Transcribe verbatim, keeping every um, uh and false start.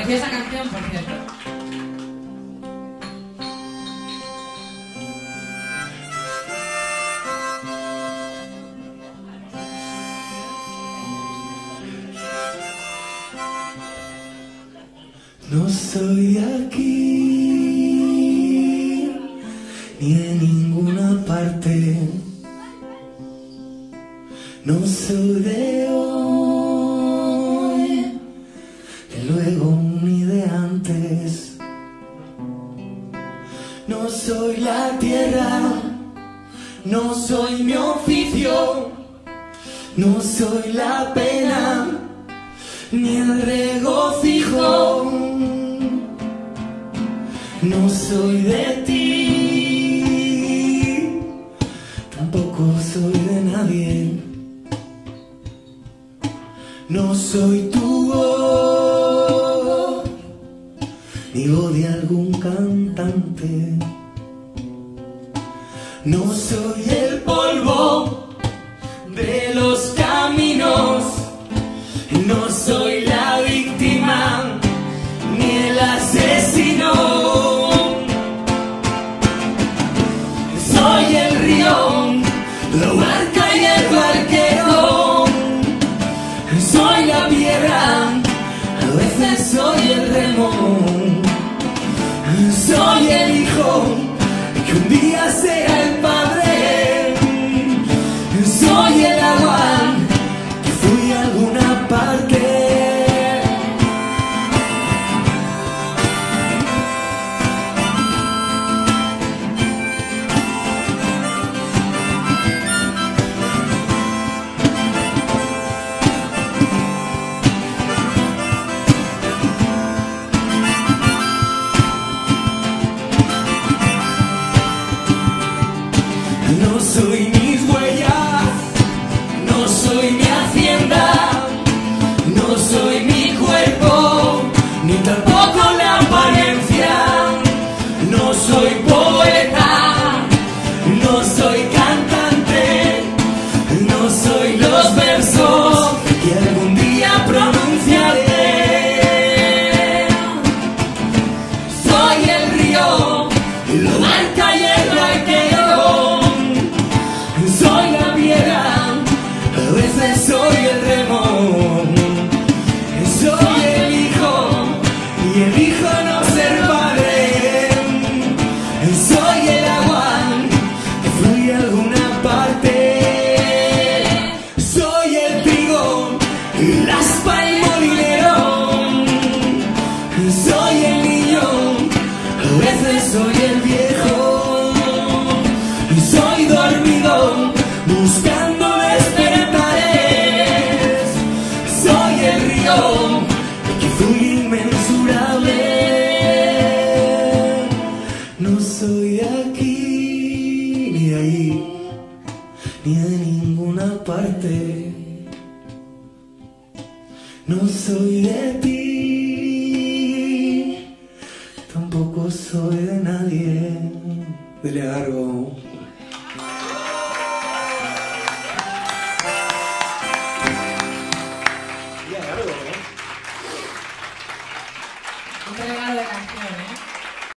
Preciosa canción, por cierto. No soy de aquí, ni de ninguna parte. No soy de hoy, de luego ni de antes. No soy la tierra, no soy mi oficio. No soy la pena, ni el regocijo. No soy de ti, tampoco soy de nadie. No soy tu voz, ni voz de algún cantante. No soy el polvo de los caminos. No soy la víctima, ni el asesino. Soy el río, la barca y el barquero. Soy la piedra, a veces soy el remo. Soy el hijo, que un día sea el padre. Soy el agua, que fui a alguna parte. No soy mis huellas, no soy mi hacienda, no soy mi cuerpo, ni tampoco la apariencia. No soy poeta, no soy cantante, no soy los versos que algún día pronunciaré. Soy el río, la barca y el barquero. Soy la piedra, a veces soy el remo. Soy el hijo, y elijo no ser padre. Soy el agua, que fluye a alguna parte. Soy el trigo, el aspa y molinero. Soy el niño, a veces soy el viejo. Soy dormido, buscando despertares. Soy el río, que fluye inmensurable. No soy de aquí, ni de ahí, ni de ninguna parte. No soy de ti, tampoco soy de nadie. Dele algo.